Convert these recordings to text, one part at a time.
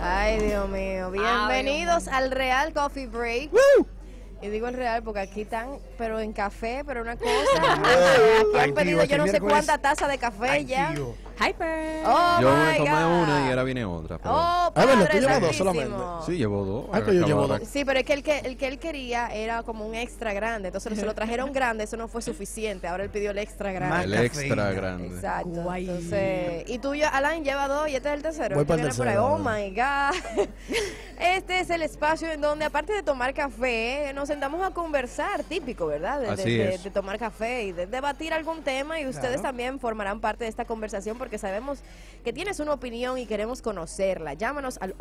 Ay, Dios mío. Bienvenidos al Real Coffee Break. ¡Woo! Y digo el Real porque aquí están, pero en café, pero una cosa. Aquí han pedido yo no sé cuánta taza de café ya. Hyper. Oh, Yo my me tomé God. una y ahora viene otra. Pero... Oh, bueno, Padre tú llevas dos Santísimo. solamente. Sí, llevo dos. Ay, pues yo llevo dos. Sí, pero es que el que él quería era como un extra grande. Entonces se lo trajeron grande, eso no fue suficiente. Ahora él pidió el extra grande. El extra grande. Exacto. Guay. Entonces, y tú, Alain, lleva dos y este es el tercero. Voy El que para el viene por ahí. tercero. Oh my God. Este es el espacio en donde, aparte de tomar café, nos sentamos a conversar, típico, ¿verdad? Así es. De tomar café y de debatir algún tema. Y ustedes también formarán parte de esta conversación porque sabemos que tienes una opinión y queremos conocerla. Llámanos al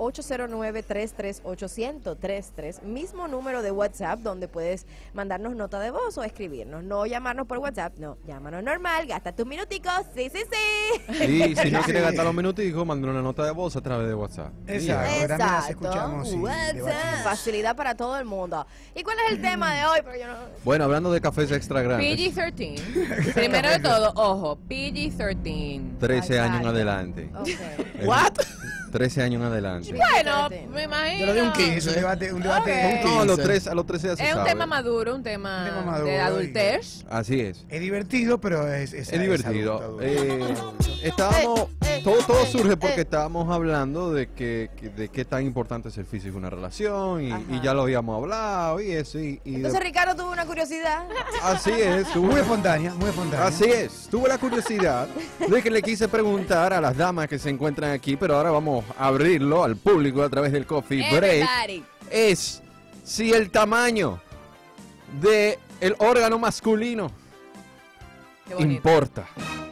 809-338-1033, mismo número de WhatsApp donde puedes mandarnos nota de voz o escribirnos. No llamarnos por WhatsApp, no, llámanos normal, gasta tus minuticos, sí. Y si no quiere gastar los minuticos, manda una nota de voz a través de WhatsApp. Exacto. Y ya. También las escuchamos y WhatsApp. debatimos. Facilidad para todo el mundo. ¿Y cuál es el tema de hoy? Porque yo no... Bueno, hablando de cafés extra grandes, PG-13. Primero de todo, ojo, PG-13. 13 años en Exacto. adelante. Okay. ¿What? 13 años en adelante. Bueno, me imagino. Yo le doy un 15, un debate, Ok. No, a los 13 ya se Es un sabe. tema maduro, un tema maduro, de adultez. Así es. Es divertido, pero es divertido. adulto. Estábamos, todo surge porque eh. estábamos hablando de qué tan importante es el físico en una relación Ajá. y ya lo habíamos hablado y eso. Entonces Ricardo tuvo una curiosidad. Así es. Muy espontánea, muy espontánea. Así es, tuve la curiosidad de que le quise preguntar a las damas que se encuentran aquí, pero ahora vamos a abrirlo al público a través del Coffee Break. Everybody. Es si el tamaño de el órgano masculino Qué bonito. importa.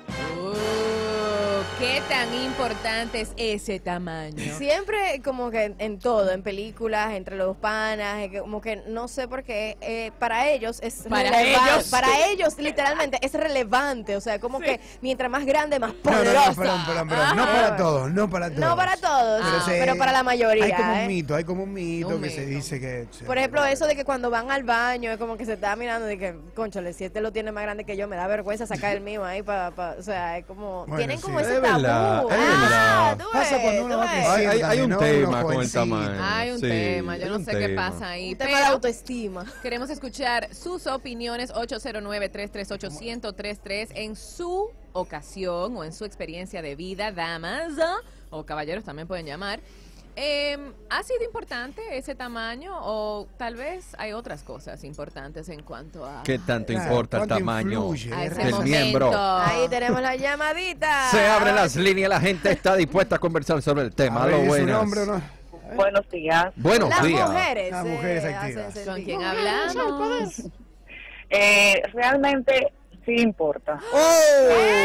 ¿Qué tan importante es ese tamaño? Siempre como que en todo, en películas, entre los panas, como que no sé por qué, para ellos es Para relevante. ellos. Para ellos literalmente es relevante, o sea, como que mientras más grande, más No, poderosa. perdón. No Ajá. para todos, no para todos. No para todos, se- pero para la mayoría. Hay como ¿eh? un mito Un que se mito. dice que... Por ejemplo, eso de que cuando van al baño es como que se está mirando de que, conchale, si este lo tiene más grande que yo, me da vergüenza sacar el mío ahí o sea, es como, Bueno, tienen sí. como Es ese verdad, tabú. es verdad. Tú Pasa ves, cuando uno tú va ves. creciendo. Hay un ¿no? tema Uno con el jovencito. tamaño. Hay un Sí, tema, yo hay no un sé qué tema. pasa ahí. Un tema de Pero autoestima. queremos escuchar sus opiniones 809-338-1033 en su ocasión o en su experiencia de vida, damas o caballeros también pueden llamar. ¿Ha sido importante ese tamaño o tal vez hay otras cosas importantes en cuanto a ¿Qué tanto Claro, importa el ¿cuánto tamaño influye? a ese del momento? miembro? Ahí tenemos la llamadita. Se abren las líneas, la gente está dispuesta a conversar sobre el tema. A ver, Lo ¿es un buenas. hombre o no? Buenos días. Buenos Las días. mujeres. Las mujeres hacen activas. sentir. ¿Con quién hablamos? Realmente sí importa. ¡Oh!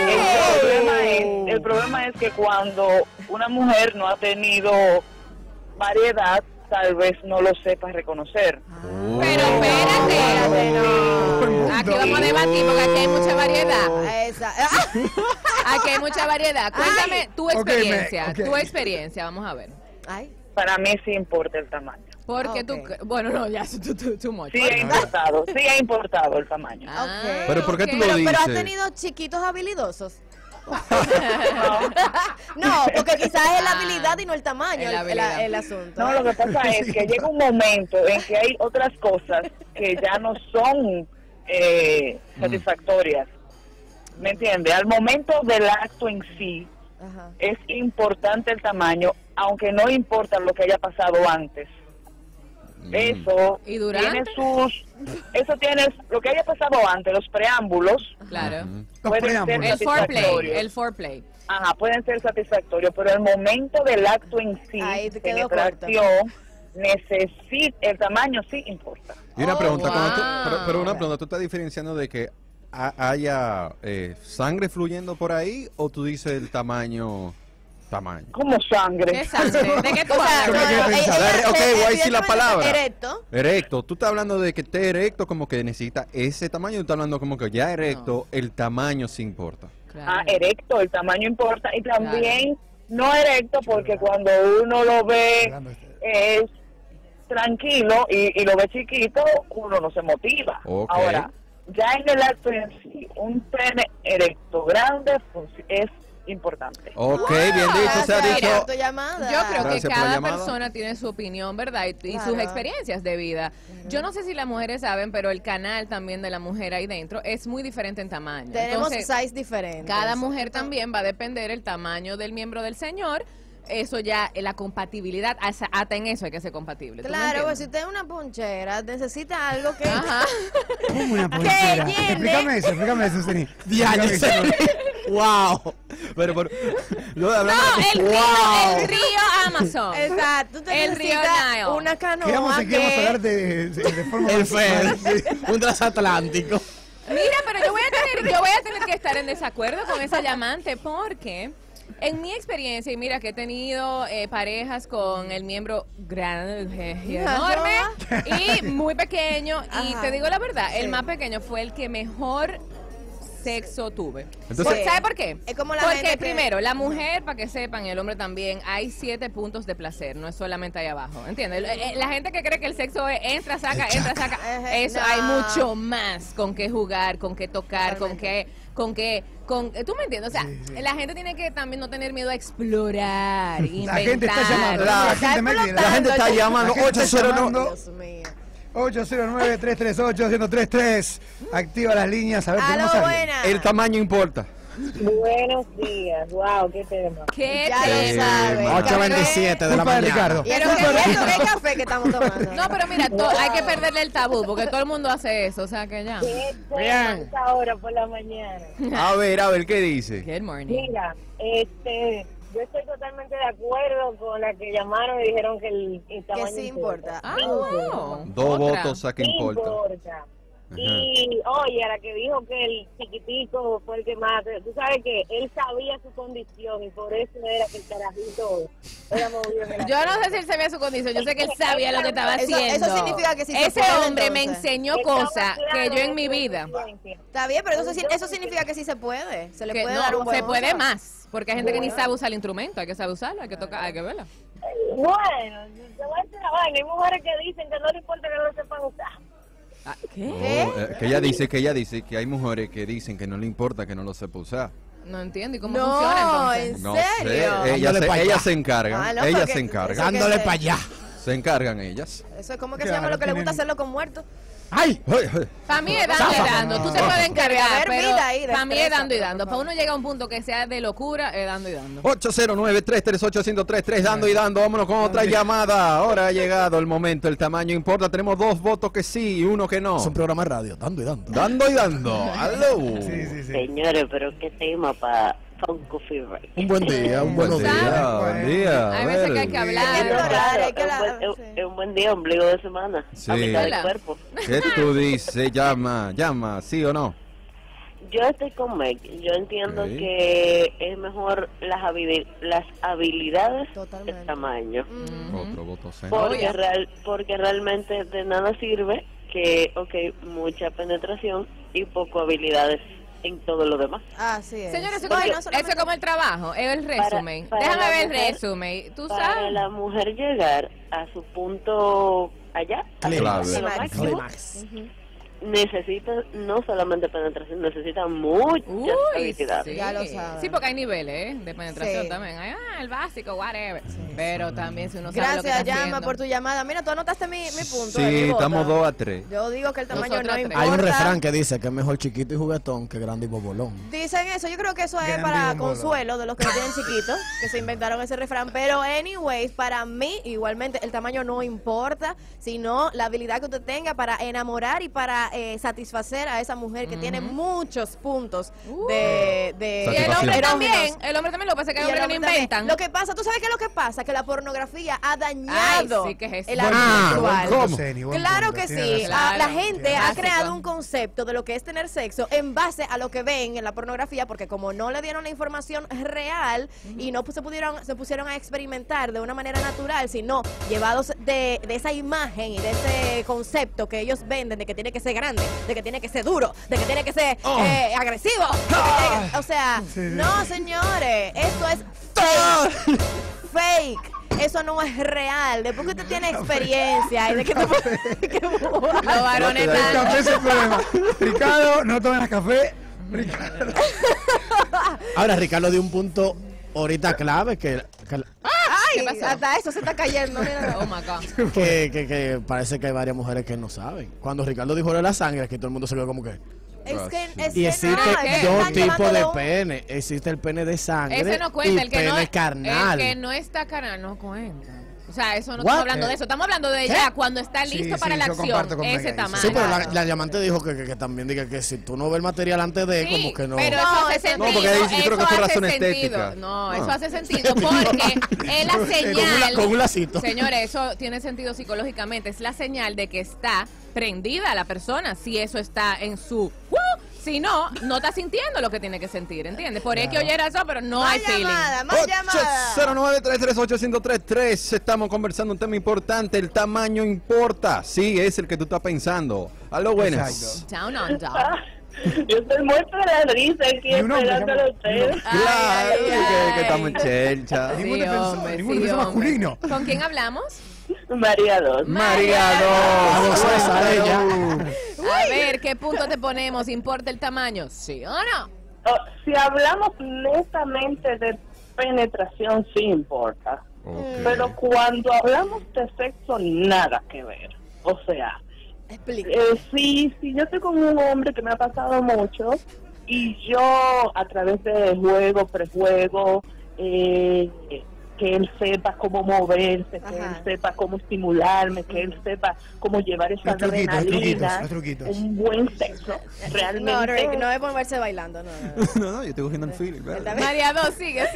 El problema es que cuando una mujer no ha tenido variedad, tal vez no lo sepa reconocer. Oh. Pero espérate. Aquí vamos a debatir porque aquí hay mucha variedad. Esa. Aquí hay mucha variedad. Cuéntame tu Ok, experiencia. ok. Tu experiencia, vamos a ver. Ay. Para mí sí importa el tamaño. Porque Ok. tú, bueno, no, ya, too much. Sí ha importado el tamaño. Ah, Pero ¿por qué tú ok. lo Pero has dices? tenido chiquitos habilidosos. No, porque quizás es la habilidad y no el tamaño Es la habilidad. el asunto. No, lo que pasa es que llega un momento en que hay otras cosas que ya no son satisfactorias. ¿Me entiende? Al momento del acto en sí, Ajá. es importante el tamaño, aunque no importa lo que haya pasado antes. Eso ¿Y durante? eso tiene lo que haya pasado antes, los preámbulos Claro. Los pueden ser preámbulos. El foreplay, satisfactorios. el foreplay. Ajá, pueden ser satisfactorios, pero el momento del acto en sí, Ahí te quedó penetración, necesita, el tamaño sí importa. Y una Oh, pregunta, wow. pero una pregunta, ¿tú estás diferenciando de que haya sangre fluyendo por ahí o tú dices el tamaño? Como sangre. ¿Qué sangre? ¿De qué tú O sea, hablas? ¿Qué pensar? Ok, voy a decir la palabra. Erecto. Erecto, tú estás hablando de que esté erecto como que necesita ese tamaño, tú estás hablando como que ya erecto, el tamaño sí importa. Claro. Erecto, el tamaño importa. Y también no erecto, porque cuando uno lo ve es tranquilo y lo ve chiquito, uno no se motiva. Ok. Ahora, ya en el acto en sí, un pene erecto grande es importante. Ok, bien dicho, se ha Gracias dicho. por tu llamada. Yo creo Gracias que por la cada llamada. persona tiene su opinión, ¿verdad? Y Claro. sus experiencias de vida. Yo no sé si las mujeres saben, pero el canal también de la mujer ahí dentro es muy diferente en tamaño. Tenemos Entonces, size diferentes. cada mujer también va a depender el tamaño del miembro del señor. Eso ya, la compatibilidad, hasta en eso hay que ser compatible. ¿Tú me Claro, pues si entiendes? usted es una ponchera, necesita algo que... Ajá. ¿Cómo una ponchera? llene. Explícame eso, Ceni. Diaño, Explícame eso. wow. Pero lo de hablar No, el río, wow. el río Amazon. Exacto, tú El río necesitas Nile. una canoa Queríamos hablar de forma El más- FED, un transatlántico. Mira, pero yo voy a tener que estar en desacuerdo con esa llamante porque en mi experiencia, y mira que he tenido parejas con el miembro grande y enorme y muy pequeño, y Ajá. te digo la verdad, el Sí. más pequeño fue el que mejor sexo tuve. Entonces- ¿Sabe por qué? Es como la Porque gente que- primero, la mujer, para que sepan, y el hombre también, hay 7 puntos de placer, no es solamente ahí abajo, ¿entiendes? La gente que cree que el sexo es entra, saca, Ejé, eso no. hay mucho más con qué jugar, con qué tocar, ¿tú me entiendes? O sea, Sí, sí. la gente tiene que también no tener miedo a explorar, La gente está inventar. llamando. La gente Meti, La gente está llamando La gente está 809. llamando. Dios mío. 809-338-1033. Activa las líneas. A ver, Aló, tenemos a alguien. buena. El tamaño importa. Buenos días, wow, qué tema. ¿Qué Ya tema? lo sabes. 8:27 de la Culpa de mañana. Ricardo. Y eso Culpa de que Ricardo. qué café que estamos tomando. No, pero mira, hay que perderle el tabú, porque todo el mundo hace eso, o sea que ya. ¿Qué tema Bien. esta hora por la mañana? A ver, ¿qué dice? Good morning. Mira, yo estoy totalmente de acuerdo con la que llamaron y dijeron que el tamaño sí importa. Ah, Dos otra. votos a que Sí importa. importa. Y oye, a la que dijo que el chiquitico fue el que más, tú sabes que él sabía su condición y por eso era que el carajito era movido en el Yo no sé si él sabía su condición, yo sé que él sabía lo que estaba Eso haciendo. significa que sí se Ese puede, hombre me entonces. enseñó cosas que yo en mi vida. Está bien, pero eso significa que sí se puede. Se le Que puede dar un no, buen se puede uso. más, porque hay gente que ni sabe usar el instrumento, hay que saber usarlo, hay que tocar, hay que verlo. Bueno, te voy a decir la vaina, hay mujeres que dicen que no le importa que no lo sepan usar. ¿Qué? Oh, que ella dice que hay mujeres que dicen que no le importa que no lo sepa usar. No entiendo, ¿y cómo No, funciona entonces? ¿en No serio? sé, Dándole pa' allá. ellas se encargan, Ah, no, ellas porque se encargan, eso Dándole que se- para allá. se encargan ellas. Eso es como que se Claro, llama lo que le gusta tienen- hacerlo con muertos. ¡Ay! Ay, ay. Para mí es dando y dando, tú te puedes Debe encargar, haber pero vida ahí, para mí es destreza, dando y pero dando. por Para favor. uno llega a un punto que sea de locura, es dando y dando. 809-338-1033, dando y dando. Vámonos con otra llamada. Ahora ha llegado el momento, el tamaño importa. Tenemos 2 votos que sí y 1 que no. Es un programa de radio, dando y dando. Dando y dando. Aló. Sí. Señores, pero qué tema para un coffee break. Un buen día, un buenos Buen días. día, buen día. Hay A veces ver. que hay que Hay que hablar. explorar, hay que es, la- es sí. un buen día, ombligo de semana. Sí. A mitad del Hola. cuerpo. ¿Qué tú dices? Llama, ¿sí o no? Yo estoy con Meg. Yo entiendo Ok. que es mejor las habilidades Totalmente. del tamaño. Otro voto sí. Porque, porque realmente de nada sirve que, mucha penetración y poco habilidades en todo lo demás. Así es. Señores, eso, Bueno, eso es como el trabajo, es el resumen. para Déjame la ver el mujer- resumen. Tú Para sabes. la mujer llegar a su punto allá, Clímax. a lo Clímax. máximo, Clímax. necesita no solamente penetración, necesita muchas Uy, habilidades. sí. Ya lo saben. Sí, porque hay niveles de penetración Sí. también. El básico, whatever. Pero también si uno sabe lo que Gracias, está Llama, haciendo. por tu llamada. Mira, tú anotaste mi punto. Sí, mi voto. estamos 2-3. Yo digo que el tamaño Nosotros no tres. importa. Hay un refrán que dice que es mejor chiquito y juguetón que grande y bobolón. Dicen eso, yo creo que eso es Grande para y bombolo. consuelo de los que lo tienen chiquitos, que se inventaron ese refrán. Pero, anyways, para mí, igualmente, el tamaño no importa, sino la habilidad que usted tenga para enamorar y para satisfacer a esa mujer que tiene muchos puntos de Y el hombre erógenos. también, el hombre también lo que pasa es que hay Y el hombres que no hombre también. inventan. Lo que pasa, ¿tú sabes qué es lo que pasa? Que la pornografía ha dañado Ay, sí, ¿qué es eso? el Buen ámbito punto, sexual. buen punto, Ceni, buen Claro punto, que tiene sí. razón. Claro. La gente ha Básico. creado un concepto de lo que es tener sexo en base a lo que ven en la pornografía, porque como no le dieron la información real y no se pusieron a experimentar de una manera natural, sino llevados de esa imagen y de ese concepto que ellos venden de que tiene que ser grande, de que tiene que ser duro, de que tiene que ser agresivo. de que tiene que- o sea, Sí, sí. no, señores, esto es fake. Eso no es real. Después que usted tiene experiencia y de que Los varones El están... café es el problema. Ricardo, no tomes café. Ricardo. Ahora, Ricardo dio un punto ahorita clave Ay, pasó? hasta eso se está cayendo. Mira. Oh my God. que parece que hay varias mujeres que no saben. Cuando Ricardo dijo lo de la sangre, aquí todo el mundo se quedó como que... Es que, es Y que existe no, es que dos están tipos llevando de un- pene. Existe el pene de sangre Ese no cuenta, y el que pene no, carnal. el que no está carnal no cuenta. O sea, eso no What? estamos hablando de eso. Estamos hablando de ya cuando está Sí, listo sí, para la yo acción. comparto con Ese Megan. tamaño. Sí, pero la llamante dijo que también diga que si tú no ves el material antes de, Sí, como que no... pero No, eso hace eso sentido. no, porque ahí sí yo creo que es por eso razón hace estética. sentido. No, No. eso hace sentido porque es la señal. con un lacito. Señores, eso tiene sentido psicológicamente. Es la señal de que está prendida la persona. Si eso está en su... Si no, no está sintiendo lo que tiene que sentir, ¿entiendes? Por eso que oyera eso, pero no hay Más feeling. llamada, más llamada. 0933381033. Estamos conversando un tema importante. El tamaño importa. Sí, es el que tú estás pensando. Aló, buenas. Exacto. Down under. Yo estoy muerta de risa aquí Y un hombre, esperándolo a y un ustedes. Claro, Ay, ay, que estamos en chelcha. Ningún defensor, ningún defensor masculino. ¿Con quién hablamos? María 2. María Vamos, 2. César, ella. A ver, ¿qué punto te ponemos? ¿Importa el tamaño? ¿Sí o no? Si hablamos netamente de penetración, sí importa. Pero cuando hablamos de sexo, nada que ver. O sea, Explica. si yo estoy con un hombre que me ha pasado mucho y yo a través de juego, prejuego, que él sepa cómo moverse, que Ajá. él sepa cómo estimularme, que él sepa cómo llevar esa Los truquitos, adrenalina, los truquitos. un buen sexo, realmente. No, Rick, no es ponerse bailando, no. No, yo estoy cogiendo el feeling. ¿verdad? María 2, sigue.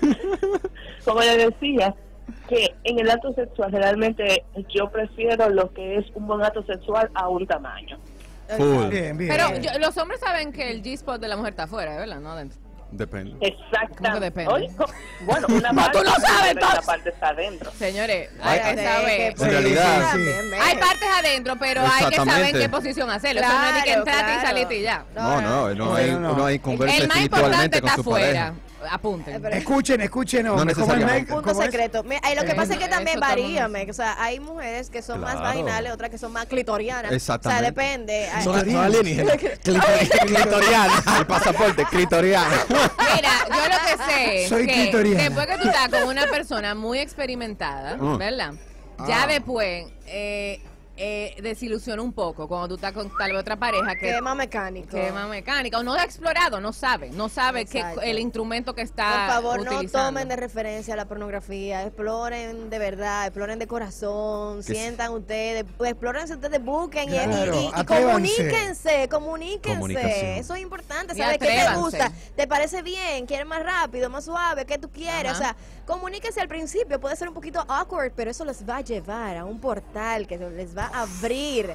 Como le decía, que en el acto sexual realmente yo prefiero lo que es un buen acto sexual a un tamaño. Full. Bien, bien. Pero los hombres saben que el G-spot de la mujer está afuera, ¿verdad? No adentro. Depende. ¿Cómo que Exactamente. depende? Oye, bueno, una No, parte, tú no sabes, pero entonces. esa parte está adentro. Señores, hay que Espérate, saber. que- En realidad, sí. Hay partes adentro, pero hay que saber en Exactamente. qué posición hacerlo. Eso no es de que entrate y saliste y ya. No, uno ahí conversa El más importante espiritualmente está con su afuera. pareja. Apunten. Pero- Escuchen, No hombre, ¿cómo es, necesariamente. Mike? Punto ¿Cómo es? secreto. Lo que pasa es que Eso también todo el varía, mundo. o sea, hay mujeres que son más Claro. vaginales, otras que son más clitorianas. Exactamente. O sea, depende. Son alienígenas. Clitorial. El pasaporte clitoriano. Mira, yo lo que sé es Soy que clitoriana. después que tú estás con una persona muy experimentada, ¿verdad? Ya después desilusiona un poco cuando tú estás con tal vez otra pareja Que es más mecánico. que es más mecánica o no ha explorado, no sabe que Exacto. el instrumento que está Por favor, no utilizando. tomen de referencia la pornografía, exploren de verdad, exploren de corazón, Que sientan ustedes, exploren ustedes, busquen y- Claro, y atrévanse. comuníquense. Comunicación. Eso es importante, Y saber qué te atrévanse. gusta, te parece bien, quieres más rápido, más suave, qué tú quieres, Ajá. o sea, comuníquense al principio, puede ser un poquito awkward, pero eso les va a llevar a un portal que les va a abrir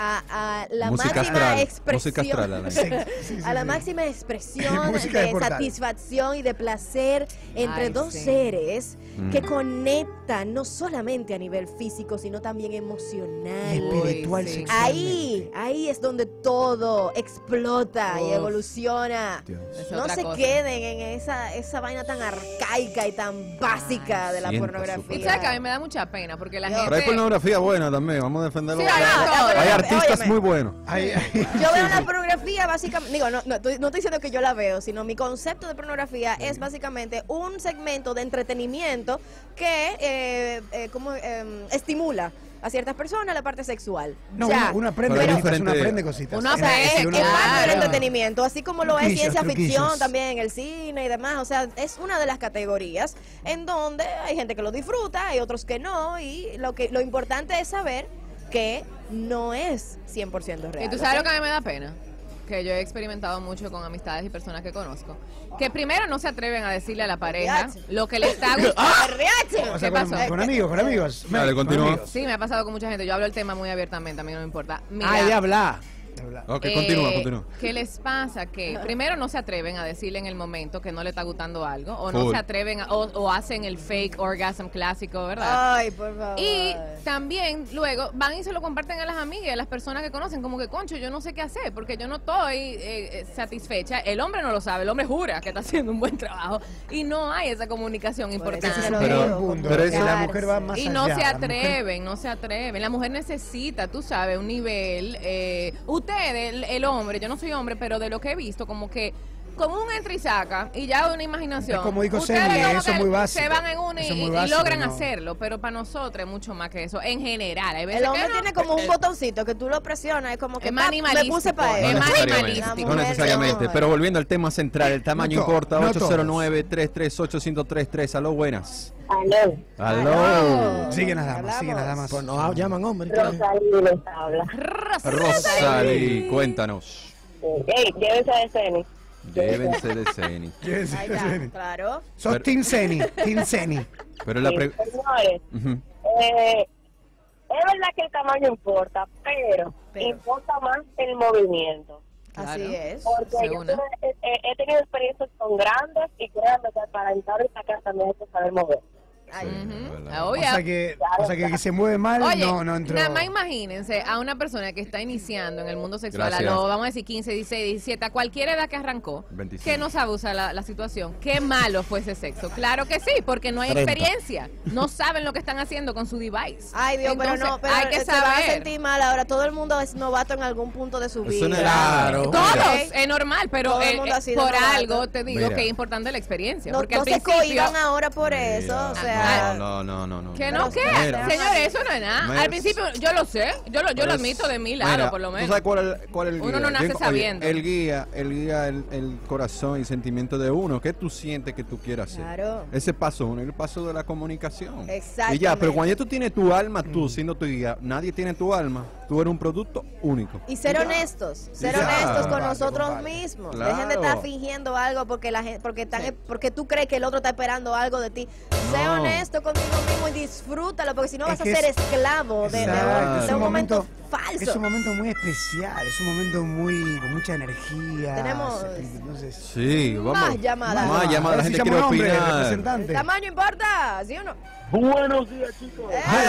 a la Música máxima astral, expresión, música astral, Alain. Sí, a la sí. máxima expresión Música de de portal. satisfacción y de placer entre Ay, dos sí. seres que conectan no solamente a nivel físico, sino también emocional. Espiritual, Uy, sí. sexualmente. Ahí es donde todo explota y Uf. evoluciona. Es No otra se cosa. queden en esa vaina tan arcaica y tan básica de la sienta su pornografía. Y sabes que a mí me da mucha pena porque la Yo- gente... Pero hay pornografía buena también, vamos a defenderlo. Sí, hay Hay todo. artistas Óyeme. muy buenos. Yo veo la pornografía básicamente, digo, no estoy diciendo que yo la veo, sino mi concepto de pornografía es básicamente un segmento de entretenimiento que estimula a ciertas personas la parte sexual. No, Ya. uno aprende Pero hay cositas, uno diferente- aprende cositas. Uno O sea, aprende, es uno parte del claro. entretenimiento, así como lo es Truquillos, ciencia ficción truquillos. también en el cine y demás. O sea, es una de las categorías en donde hay gente que lo disfruta, hay otros que no, y lo importante es saber que no es 100% real. Y tú sabes ¿ok? lo que a mí me da pena, que yo he experimentado mucho con amistades y personas que conozco, que primero no se atreven a decirle a la pareja Riache. lo que le está gustando. ¡Riache! O sea, ¿Qué con, pasó? con amigos, con amigos. Dale, Con continúa. amigos. Sí, me ha pasado con mucha gente. Yo hablo el tema muy abiertamente, a mí no me importa. Mira, Ay, habla. Ok, continúa. ¿Qué les pasa? Que primero no se atreven a decirle en el momento que no le está gustando algo, o no Full. se atreven, o hacen el fake orgasm clásico, ¿verdad? Ay, por favor. Y también luego van y se lo comparten a las amigas y a las personas que conocen, como que, concho, yo no sé qué hacer porque yo no estoy satisfecha. El hombre no lo sabe, el hombre jura que está haciendo un buen trabajo y no hay esa comunicación Por eso importante. te lo Pero- digo, punto, pero que eso- la mujer va más Y allá. no se la mujer- atreven, no se atreven. La mujer necesita, tú sabes, un nivel. Ustedes, el hombre, yo no soy hombre, pero de lo que he visto, como que con un entra y saca y ya una imaginación. Es como dijo Ustedes Semi, como eso es que muy básico. se van en una Eso es y, muy y básico, logran no. hacerlo, pero para nosotros es mucho más que eso. En general, hay veces El hombre que no. tiene como un botoncito que tú lo presionas, es como que Es más pap, me animalístico. puse para Es él. más necesariamente, animalístico. no La necesariamente. mujer no. Pero volviendo al tema central, el tamaño No to- importa. no 809-338-1033. Aló, buenas. Aló, Aló. Siguen las damas, siguen las damas. Pues no llaman hombres. Rosalí les habla. Rosalí, cuéntanos. Ey, llévense de Ceni. Llévense de Ceni. Yes, Ahí yes, está, yes. claro. Sos Team Ceni, Team Ceni. Pero la pregunta... Señores, es verdad que el tamaño importa, pero importa más el movimiento. Así es. Porque yo he tenido experiencias con grandes y créanme que para entrar y sacar también hay que saber mover. Ay, O sea que se mueve mal, Oye, no entró. nada más imagínense a una persona que está iniciando en el mundo sexual Gracias. a los, vamos a decir, 15, 16, 17, a cualquier edad que arrancó, 25. que no sabe usar la situación. Qué malo fue ese sexo. Claro que sí, porque no hay 30. experiencia. No saben lo que están haciendo con su device. Ay, Dios, Entonces, pero no, pero hay que se van a saber. sentir mal ahora. Todo el mundo es novato en algún punto de su Eso no vida. es Claro. Todos, Ok. es normal, pero Todo el mundo ha sido por novato. algo te digo Mira. que es importante la experiencia. No, porque no al se principio... cohiban ahora por eso, o sea... No. Que no, ¿qué? Mira. Señores, eso no es nada. Mira. Al principio, yo lo sé, yo lo admito de mi lado, Mira, por lo ¿tú menos. sabes cuál es el guía? Uno no nace Oye, sabiendo. el guía el corazón y sentimiento de uno. ¿Qué tú sientes que tú quieras hacer? Claro. Ese paso uno, el paso de la comunicación. Exactamente. Y ya, pero cuando ya tú tienes tu alma, tú siendo tu guía, nadie tiene tu alma, tú eres un producto único. Y ser honestos, ser Ya. honestos con Comparte, nosotros comparte. mismos. Claro. Dejen de estar fingiendo algo porque la gente, porque tú crees que el otro está esperando algo de ti. Sé No. honesto contigo mismo y disfrútalo, porque si no Es vas a que ser es- esclavo de Exacto. un momento falso. Es un momento muy especial, es un momento con mucha energía. Tenemos- Entonces, Sí, vamos. Más llamadas. Más llamadas, la si gente llama quiere un hombre, opinar. representante. ¿Tamaño importa? ¿Sí o no? Buenos días, chicos.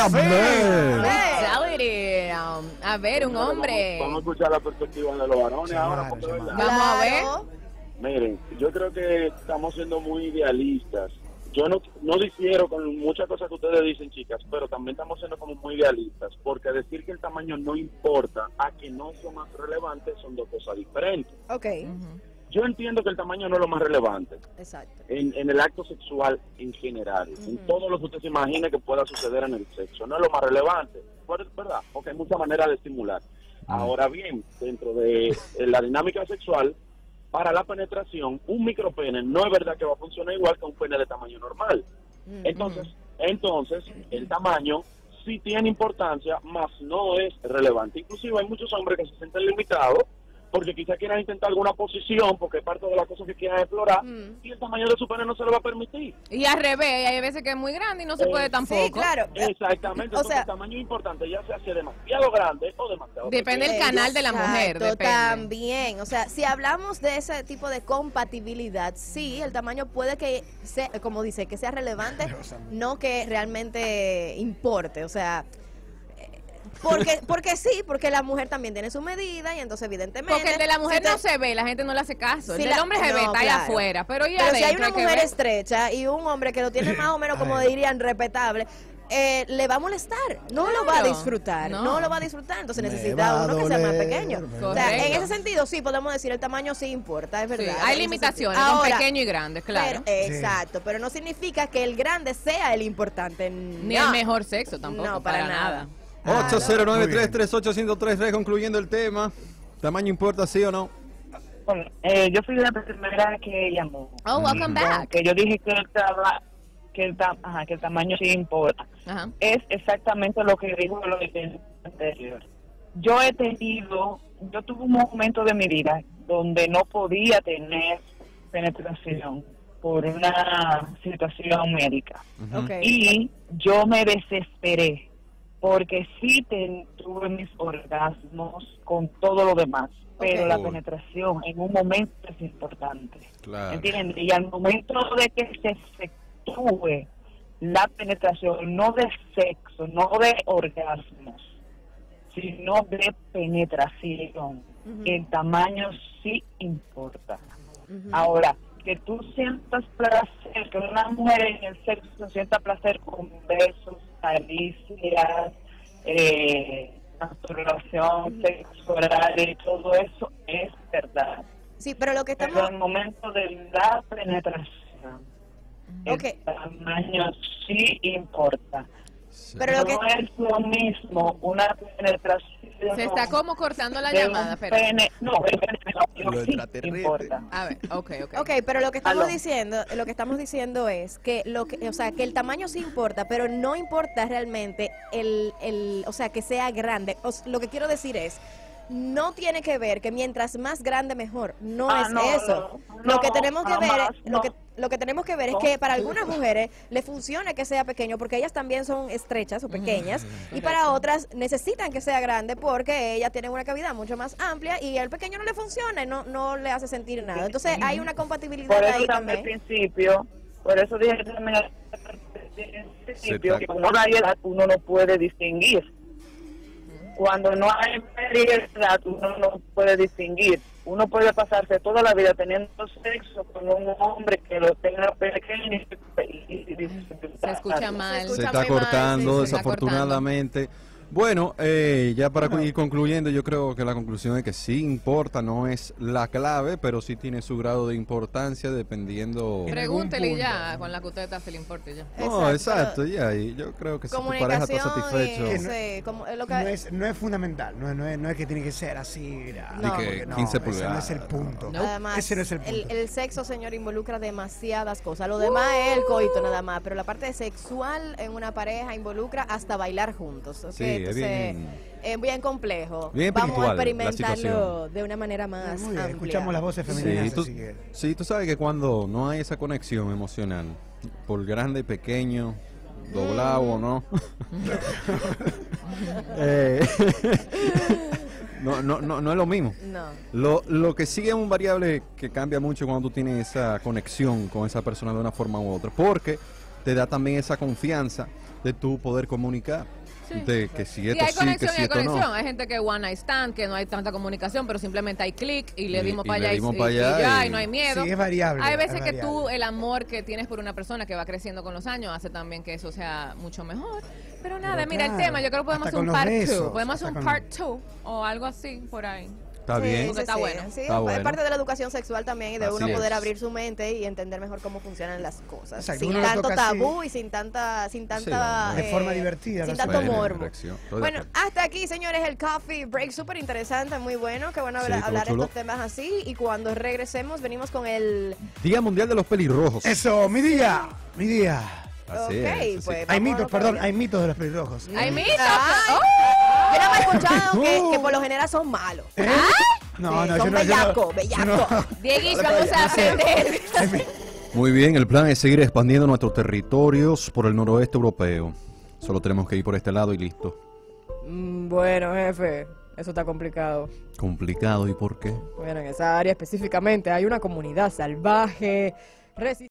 Reality. A ver, un hombre. Vamos a escuchar la perspectiva de los varones Claro, ahora, porque claro. verdad. Vamos a ver. Claro. Miren, yo creo que estamos siendo muy idealistas. Yo no difiero con muchas cosas que ustedes dicen, chicas, pero también estamos siendo como muy idealistas, porque decir que el tamaño no importa a que no son más relevantes son dos cosas diferentes. Ok, Yo entiendo que el tamaño no es lo más relevante exacto. en el acto sexual en general, en todo lo que usted se imagine que pueda suceder en el sexo, no es lo más relevante, ¿verdad? Porque hay muchas maneras de estimular. Ahora bien, dentro de la dinámica sexual, para la penetración, un micropene no es verdad que va a funcionar igual que un pene de tamaño normal. Entonces, el tamaño sí tiene importancia, más no es relevante. Inclusive hay muchos hombres que se sienten limitados porque quizás quieran intentar alguna posición, porque es parte de las cosas que quieran explorar, y el tamaño de su pene no se lo va a permitir. Y al revés, hay veces que es muy grande y no se puede tampoco. Sí, claro. Exactamente, O entonces sea- el tamaño es importante, ya sea hacia demasiado grande o demasiado Depende del pequeño. canal de la mujer, Exacto, depende. también. O sea, si hablamos de ese tipo de compatibilidad, sí, el tamaño puede que sea, como dice, que sea relevante, no que realmente importe. O sea, porque sí, porque la mujer también tiene su medida y entonces evidentemente... Porque el de la mujer si te- no se ve, la gente no le hace caso. si el del la- hombre se ve, no, está allá claro. afuera. Pero ya Pero si hay adentro una que mujer ver. estrecha y un hombre que lo tiene más o menos, como dirían, respetable, le va a molestar, no lo va a Claro, disfrutar, no. no lo va a disfrutar, entonces Me necesita va a uno que sea más doler, pequeño. me O sea, Correcto. en ese sentido sí podemos decir el tamaño sí importa, es Sí, verdad. hay en ese limitaciones, sentido. con Ahora, pequeño y grande, claro. Exacto, pero no significa que el grande sea el importante. Ni no. el mejor sexo tampoco, No, para, para nada. nada. 809-338-1033, concluyendo el tema. ¿Tamaño importa, sí o no? Bueno, yo fui la primera que llamó. Oh, welcome back. Que yo dije que que el tamaño sí importa. Ajá. Es exactamente lo que dijo lo anterior. Yo tuve un momento de mi vida donde no podía tener penetración por una situación médica. Ok. Y yo me desesperé porque sí tuve mis orgasmos con todo lo demás, pero Ok. la penetración en un momento es importante. Claro. ¿Entiendes? Y al momento de que se efectúe la penetración, no de sexo, no de orgasmos, sino de penetración, el tamaño sí importa. Ahora, que tú sientas placer, que una mujer en el sexo sienta placer con besos, caricias, masturbación, sexo oral y todo eso es verdad. Sí, pero lo que Pero estamos... al momento de la penetración, Ok. el tamaño sí importa. Sí. Pero lo que... No es lo mismo una penetración. Se está como cortando la de llamada, un pero... pene. No, el Lo pene sí extraterrestre. importa. A ver, ok. Ok, pero lo que estamos Aló. diciendo es que o sea, que el tamaño sí importa, pero no importa realmente o sea, que sea grande. Lo que quiero decir es, no tiene que ver que mientras más grande mejor, no Ah, es no, eso. no, lo que tenemos que ver, jamás, no. lo que tenemos que ver es No. que para algunas mujeres le funciona que sea pequeño porque ellas también son estrechas o pequeñas y para otras necesitan que sea grande porque ellas tienen una cavidad mucho más amplia y al pequeño no le funciona y no le hace sentir nada. Entonces hay una compatibilidad Por eso ahí también también. al principio, por eso dije también al principio que como hay edad uno no puede distinguir. Cuando no hay variedad uno no puede distinguir. Uno puede pasarse toda la vida teniendo sexo con un hombre que lo tenga pequeño y Se escucha mal. escucha Se está muy mal, cortando, sí, se está desafortunadamente. Bueno, ya para ir concluyendo, yo creo que la conclusión es que sí importa, no es la clave, pero sí tiene su grado de importancia dependiendo... En Pregúntele algún ya, punto. con la que usted está, se le importe ya. No, Exacto. exacto, ya, y yo creo que si tu pareja está Comunicación satisfecho... y, no- sí, como, lo que, No es fundamental, no es que tiene que ser así. No. que porque 15 ese no es pulgadas, el punto. no. Además, Ese no es el punto. el sexo, señor, involucra demasiadas cosas. Lo demás es el coito nada más, pero la parte sexual en una pareja involucra hasta bailar juntos. ¿Ok? Sí, es Entonces, bien- es bien complejo. bien Vamos a espiritual la experimentarlo situación. de una manera más Muy bien, amplia. escuchamos las voces femeninas. Sí, tú, así que... sí, tú sabes que cuando no hay esa conexión emocional, por grande y pequeño, doblado o no, eh, no es lo mismo. No. Lo que sí es un variable que cambia mucho cuando tú tienes esa conexión con esa persona de una forma u otra, porque te da también esa confianza de tú poder comunicar, de que si Sí, esto hay sí, conexión que si y hay esto conexión. no. Hay gente que one night stand, que no hay tanta comunicación, pero simplemente hay clic y le Y- dimos y para le allá dimos y pa' allá ya, y- y no hay miedo. Sí, es variable. Hay es veces que variable. tú, el amor que tienes por una persona que va creciendo con los años, hace también que eso sea mucho mejor. Pero nada, Pero mira claro, el tema, yo creo que podemos hasta hacer un con los part 2. besos, Podemos hacer hasta un con- part 2 o algo así por ahí. Está Sí, bien. Porque está bueno. Sí, Está es bueno. parte de la educación sexual también y de Así uno poder es. abrir su mente y entender mejor cómo funcionan las cosas. Exacto, Sin uno lo tanto toca así. tabú y sin tanta De forma divertida, sin no sé. tanto Buena morbo. reacción, estoy de Bueno, acuerdo. hasta aquí, señores, el coffee break súper interesante, muy bueno, que van a Sí, estuvo hablar chulo. estos temas así y cuando regresemos venimos con el... Día Mundial de los Pelirrojos. Eso, mi día. Así Ok, es, así pues, es. Hay vamos mitos, para perdón, allá. hay mitos de los pelirrojos. ¡Ay, mira! Ay. Yo nada más he escuchado que por lo general son malos. ¿Eh? No, Sí, no, son yo no. bellacos, bellacos. Dieguis, vamos a aprender. Muy bien, el plan es seguir expandiendo nuestros territorios por el noroeste europeo. Solo tenemos que ir por este lado y listo. Bueno, jefe, eso está complicado. Complicado, ¿y por qué? Bueno, en esa área específicamente hay una comunidad salvaje,